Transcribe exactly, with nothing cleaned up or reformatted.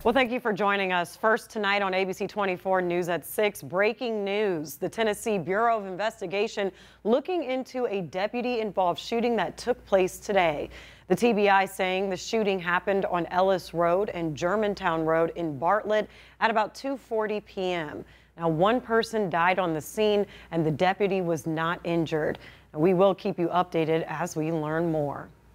Well, thank you for joining us. First tonight on A B C twenty-four News at six, breaking news. The Tennessee Bureau of Investigation looking into a deputy-involved shooting that took place today. The T B I saying the shooting happened on Ellis Road and Germantown Road in Bartlett at about two forty p m Now, one person died on the scene and the deputy was not injured. And we will keep you updated as we learn more.